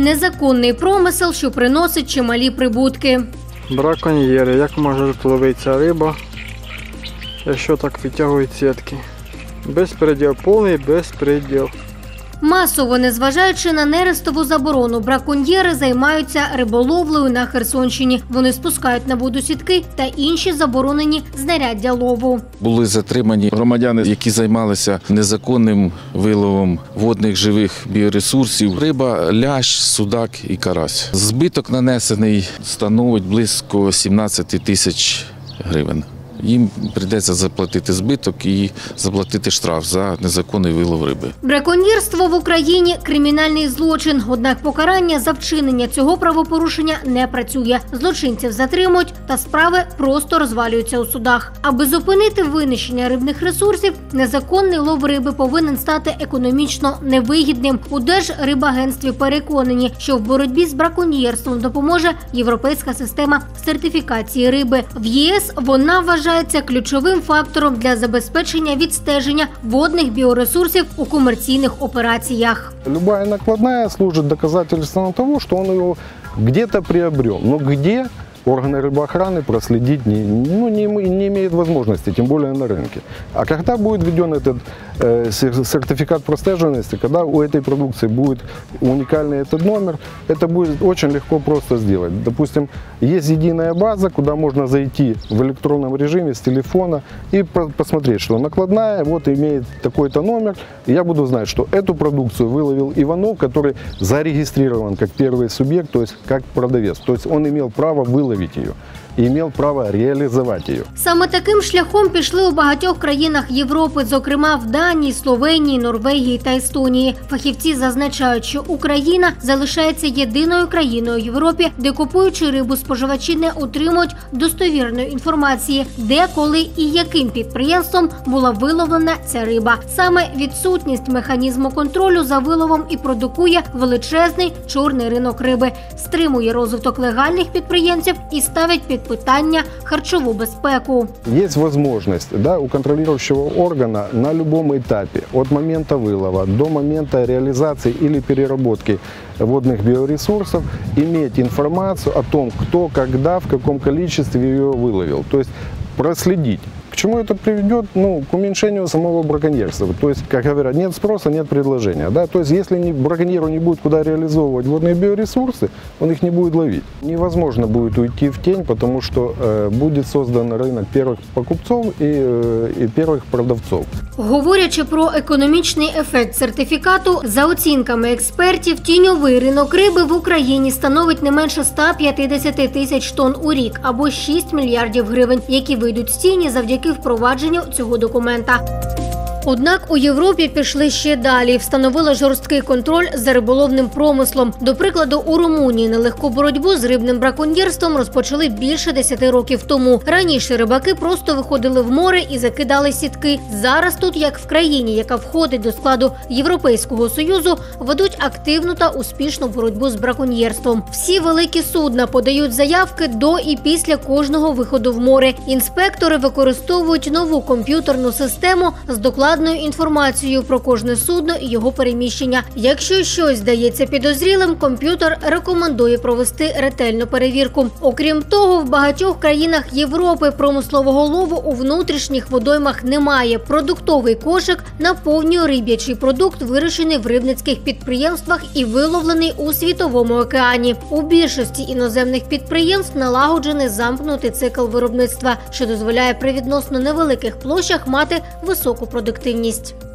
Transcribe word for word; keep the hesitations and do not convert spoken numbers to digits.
Незаконний промисел, що приносить чималі прибутки. Браконьєри. Як може ловитися риба, якщо так витягують сітки? Безпреділ, повний безпреділ. Масово, незважаючи на нерестову заборону, браконьєри займаються риболовлею на Херсонщині. Вони спускають на воду сітки та інші заборонені знаряддя лову. Були затримані громадяни, які займалися незаконним виловом водних живих біоресурсів. Риба, лящ, судак і карась. Збиток нанесений становить близько сімнадцять тисяч гривень. Їм прийдеться заплатити збиток і заплатити штраф за незаконний вилов риби. Браконьєрство в Україні – кримінальний злочин. Однак покарання за вчинення цього правопорушення не працює. Злочинців затримують, та справи просто розвалюються у судах. Аби зупинити винищення рибних ресурсів, незаконний лов риби повинен стати економічно невигідним. У Держрибагентстві переконані, що в боротьбі з браконьєрством допоможе європейська система сертифікації риби. В ЄС вона вважає ключовим фактором для забезпечення відстеження водних біоресурсів у комерційних операціях. Любая накладная служит доказательством того, что он его где-то приобрел. Но где органы рыбоохраны проследить не, ну, не, не имеют возможности, тем более на рынке. А когда будет введен этот э, сертификат простеженности, когда у этой продукции будет уникальный этот номер, это будет очень легко просто сделать. Допустим, есть единая база, куда можно зайти в электронном режиме с телефона и посмотреть, что накладная вот имеет такой-то номер, и я буду знать, что эту продукцию выловил Иванов, который зарегистрирован как первый субъект, то есть как продавец. То есть он имел право выловить її і мав право реалізувати її. Саме таким шляхом пішли у багатьох країнах Європи, зокрема в Данії, Словенії, Норвегії та Естонії. Фахівці зазначають, що Україна залишається єдиною країною в Європі, де, купуючи рибу, споживачі не отримують достовірної інформації, де, коли і яким підприємством була виловлена ця риба. Саме відсутність механізму контролю за виловом і продукує величезний чорний ринок риби, стримує розвиток легальних підприємців і ставить під питання харчову безпеку. Є можливість, да, у контролюючого органу на будь-якому етапі, від моменту вилову до моменту реалізації або переробки водных биоресурсов, иметь информацию о том, кто, когда, в каком количестве ее выловил. То есть проследить. К чему это приведет? Ну, к уменьшению самого браконьерства. То есть, как говорят, нет спроса, нет предложения. Да? То есть, если не, браконьеру не будет куда реализовывать водные биоресурсы, он их не будет ловить. Невозможно будет уйти в тень, потому что э, будет создан рынок первых покупцов и, э, и первых продавцов. Говорячи про економічний ефект сертифікату, за оцінками експертів, тіньовий ринок риби в Україні становить не менше ста п'ятдесяти тисяч тонн у рік, або шість мільярдів гривень, які вийдуть з тіні завдяки впровадженню цього документа. Однак у Європі пішли ще далі, встановили жорсткий контроль за риболовним промислом. До прикладу, у Румунії нелегку боротьбу з рибним браконьєрством розпочали більше десяти років тому. Раніше рибаки просто виходили в море і закидали сітки. Зараз тут, як в країні, яка входить до складу Європейського Союзу, ведуть активну та успішну боротьбу з браконьєрством. Всі великі судна подають заявки до і після кожного виходу в море. Інспектори використовують нову комп'ютерну систему з докладом інформацією про кожне судно і його переміщення. Якщо щось здається підозрілим, комп'ютер рекомендує провести ретельну перевірку. Окрім того, в багатьох країнах Європи промислового лову у внутрішніх водоймах немає. Продуктовий кошик наповнює риб'ячий продукт, вирощений в рибницьких підприємствах і виловлений у світовому океані. У більшості іноземних підприємств налагоджений замкнутий цикл виробництва, що дозволяє при відносно невеликих площах мати високу продуктивність.